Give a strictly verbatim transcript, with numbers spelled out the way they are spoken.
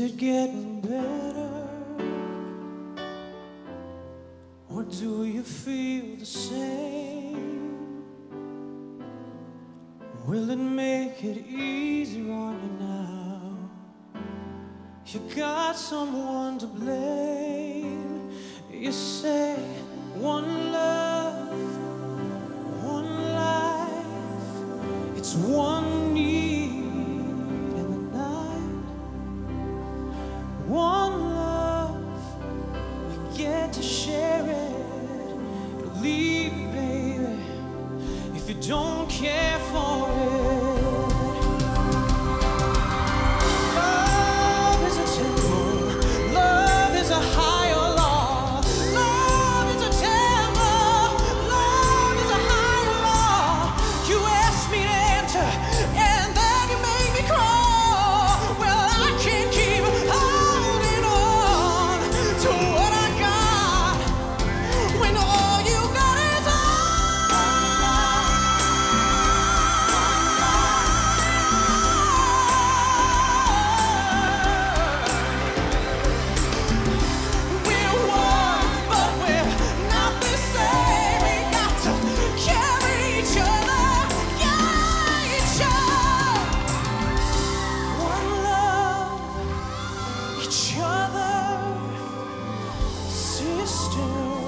it getting better? Or do you feel the same? Will it make it easier on you now? You got someone to blame. You say one love, one life, it's one need in the night. One love, you get to share it. Believe me, baby, if you don't care for it. Love is a temple, love is a higher law. Love is a temple, love is a higher law. You asked me to enter, and then you made me crawl. Well, I can't keep holding on to what I got when all you got is we're one, but we're not the same. We got to carry each other, carry each other. One love, each other, sister.